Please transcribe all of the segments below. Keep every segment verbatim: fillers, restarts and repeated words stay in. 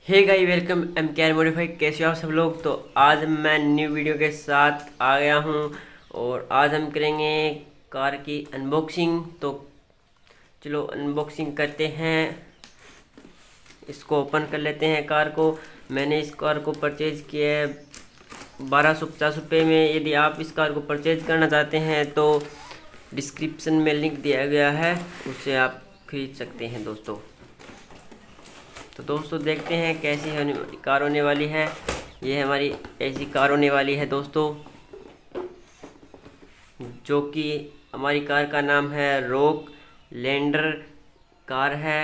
हे guys, welcome M K R modify. कैसे हो आप सब लोग। तो आज मैं न्यू वीडियो के साथ आ गया हूं और आज हम करेंगे कार की अनबॉक्सिंग। तो चलो अनबॉक्सिंग करते हैं, इसको ओपन कर लेते हैं कार को। मैंने इस कार को परचेज़ किया है बारह सौ पचास रुपये में। यदि आप इस कार को परचेज़ करना चाहते हैं तो डिस्क्रिप्शन में लिंक दिया गया है, उससे आप खरीद सकते हैं दोस्तों। तो दोस्तों देखते हैं कैसी होने कार होने वाली है। ये हमारी ऐसी कार होने वाली है दोस्तों, जो कि हमारी कार का नाम है रॉक लैंडर कार है।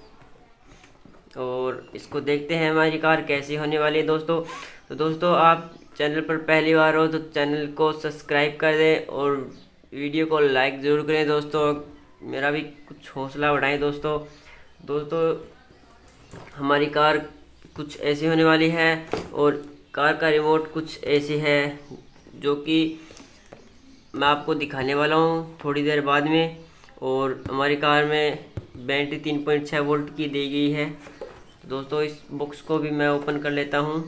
और इसको देखते हैं हमारी कार कैसी होने वाली है दोस्तों। तो दोस्तों आप चैनल पर पहली बार हो तो चैनल को सब्सक्राइब कर दें और वीडियो को लाइक ज़रूर करें दोस्तों, मेरा भी कुछ हौसला बढ़ाएं दोस्तों। दोस्तों हमारी कार कुछ ऐसी होने वाली है और कार का रिमोट कुछ ऐसी है, जो कि मैं आपको दिखाने वाला हूँ थोड़ी देर बाद में। और हमारी कार में बैटरी तीन पॉइंट छः वोल्ट की दी गई है। दोस्तों इस बॉक्स को भी मैं ओपन कर लेता हूँ।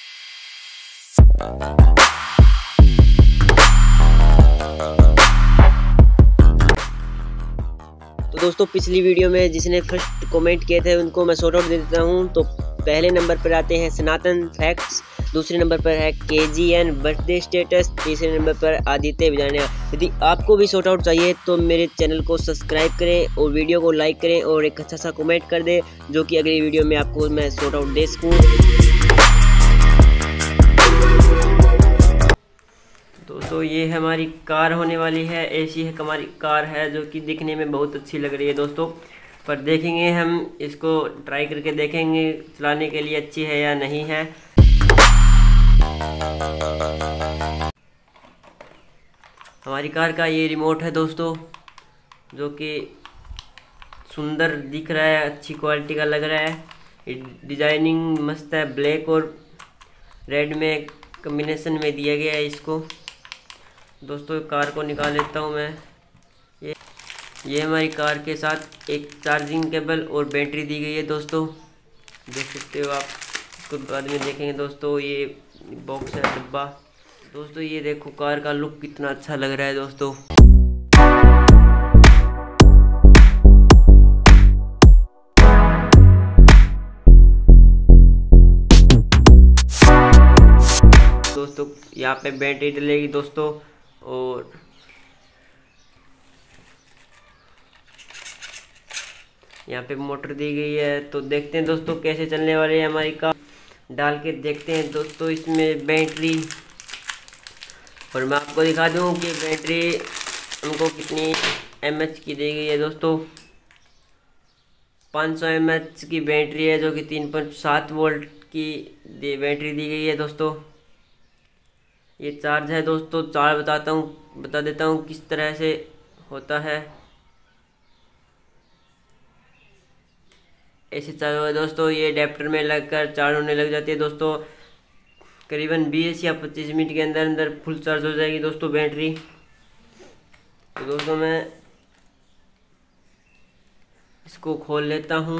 तो दोस्तों पिछली वीडियो में जिसने फर्स्ट कमेंट किए थे उनको मैं शॉर्ट आउट दे देता हूं। तो पहले नंबर पर आते हैं सनातन फैक्ट्स, दूसरे नंबर पर है केजीएन बर्थडे स्टेटस, तीसरे नंबर पर आदित्य बिजानिया। यदि आपको भी शॉर्ट आउट चाहिए तो मेरे चैनल को सब्सक्राइब करें और वीडियो को लाइक करें और एक अच्छा सा कमेंट कर दें, जो कि अगली वीडियो में आपको मैं शॉर्ट आउट दे सकूँ। दोस्तों ये हमारी कार होने वाली है, ऐसी है हमारी कार है जो कि दिखने में बहुत अच्छी लग रही है दोस्तों। पर देखेंगे हम इसको ट्राई करके देखेंगे चलाने के लिए अच्छी है या नहीं है। हमारी कार का ये रिमोट है दोस्तों, जो कि सुंदर दिख रहा है, अच्छी क्वालिटी का लग रहा है। डिजाइनिंग मस्त है, ब्लैक और रेड में कॉम्बिनेशन में दिया गया है इसको। दोस्तों कार को निकाल लेता हूँ मैं। ये ये हमारी कार के साथ एक चार्जिंग केबल और बैटरी दी गई है दोस्तों, देख सकते हो आप। इसको बाद में देखेंगे दोस्तों। ये बॉक्स है, डब्बा। दोस्तों ये देखो कार का लुक कितना अच्छा लग रहा है दोस्तों। दोस्तों यहाँ पे बैटरी डलेगी दोस्तों और यहाँ पे मोटर दी गई है। तो देखते हैं दोस्तों कैसे चलने वाली है हमारी कार, डाल के देखते हैं दोस्तों इसमें बैटरी। और मैं आपको दिखा दूँ कि बैटरी हमको कितनी एमएच की दी गई है दोस्तों। पाँच सौ एमएच की बैटरी है, जो कि तीन पॉइंट सात वोल्ट की बैटरी दी गई है दोस्तों। ये चार्ज है दोस्तों, चार्ज बताता हूँ बता देता हूँ किस तरह से होता है। ऐसे चार्ज होगा दोस्तों, ये अडेप्टर में लगकर चार्ज होने लग जाती है दोस्तों। करीबन बीस या पच्चीस मिनट के अंदर अंदर फुल चार्ज हो जाएगी दोस्तों बैटरी। तो दोस्तों मैं इसको खोल लेता हूँ।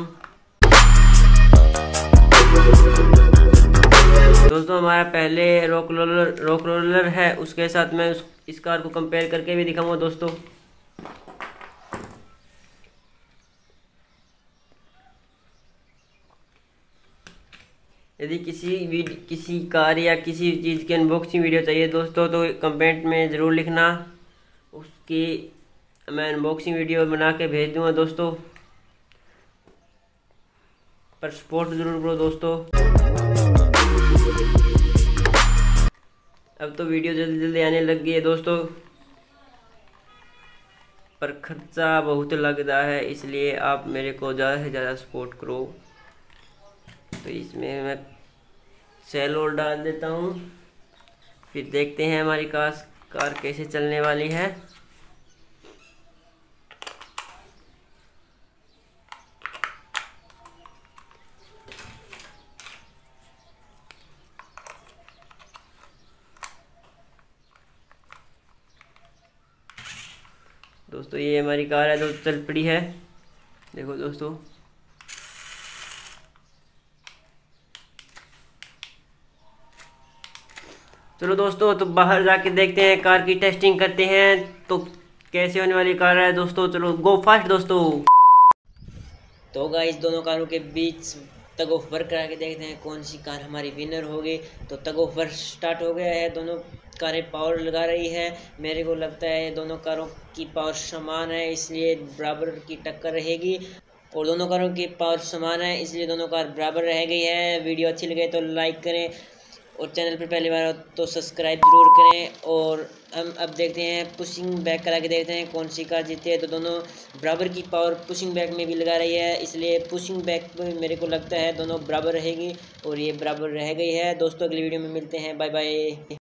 दोस्तों हमारा पहले रॉक रोलर रॉक रोलर है, उसके साथ मैं उस इस कार को कंपेयर करके भी दिखाऊंगा दोस्तों। यदि किसी किसी कार या किसी चीज़ की अनबॉक्सिंग वीडियो चाहिए दोस्तों तो कमेंट में ज़रूर लिखना, उसकी मैं अनबॉक्सिंग वीडियो बना के भेज दूंगा दोस्तों। पर सपोर्ट ज़रूर करो दोस्तों। अब तो वीडियो जल्दी जल्दी आने लग गई है दोस्तों, पर खर्चा बहुत लगता है, इसलिए आप मेरे को ज़्यादा से ज़्यादा सपोर्ट करो। तो इसमें मैं सेल और डाल देता हूँ, फिर देखते हैं हमारी कार कार कैसे चलने वाली है। दोस्तों ये हमारी कार है, दोस्तों चल पड़ी है, देखो दोस्तों। चलो दोस्तों, तो बाहर जाके देखते हैं, कार की टेस्टिंग करते हैं तो कैसे होने वाली कार है दोस्तों। चलो गो फास्ट दोस्तों। तो गाइस दोनों कारों के बीच तग ऑफ वर्क करा के देखते हैं कौन सी कार हमारी विनर होगी। तो तग ऑफ वर्क स्टार्ट हो गया है, दोनों कारें पावर लगा रही है। मेरे को लगता है दोनों कारों की पावर समान है, इसलिए बराबर की टक्कर रहेगी। और दोनों कारों की पावर समान है, इसलिए दोनों कार बराबर रह गई है। वीडियो अच्छी लगे तो लाइक करें और चैनल पर पहली बार हो तो सब्सक्राइब जरूर करें। और हम अब देखते हैं, पुशिंग बैक करा के देखते हैं कौन सी कार जीती है। तो दोनों बराबर की पावर पुशिंग बैक में भी लगा रही है, इसलिए पुशिंग बैक में मेरे को लगता है दोनों बराबर रहेगी और ये बराबर रह गई है। दोस्तों अगली वीडियो में मिलते हैं, बाय बाय।